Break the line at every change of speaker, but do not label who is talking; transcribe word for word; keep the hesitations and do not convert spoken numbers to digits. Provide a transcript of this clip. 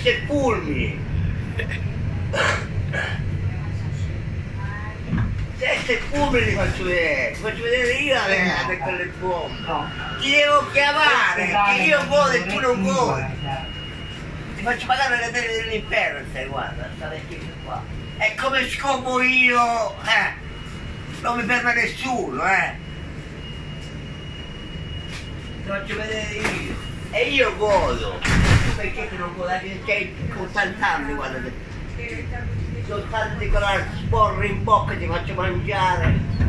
se fulmini. Se fulmini ti faccio vedere, ti faccio vedere io la vera per quelle bombe. Ti devo chiamare, che io godo e tu non godi. Ti faccio pagare le tele dell'inferno, stai guarda, state qua. E come scopo io, eh, non mi ferma nessuno, eh. Ti faccio vedere io. E io godo. Tu perché ti non godi? Sei con tant'anni, guarda. Soltanto con la sporra in bocca ti faccio mangiare.